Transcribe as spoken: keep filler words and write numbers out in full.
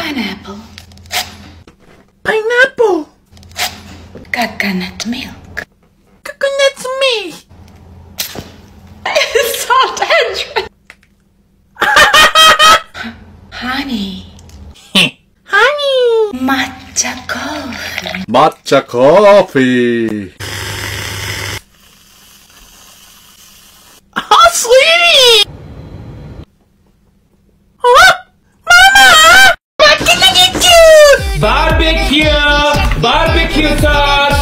Pineapple. Pineapple. Coconut milk. Coconut milk. Salt and sugar. Honey. Honey. Matcha coffee. Matcha coffee. Oh, sweetie. Oh, Mama. What can I get you? Barbecue! Barbecue sauce!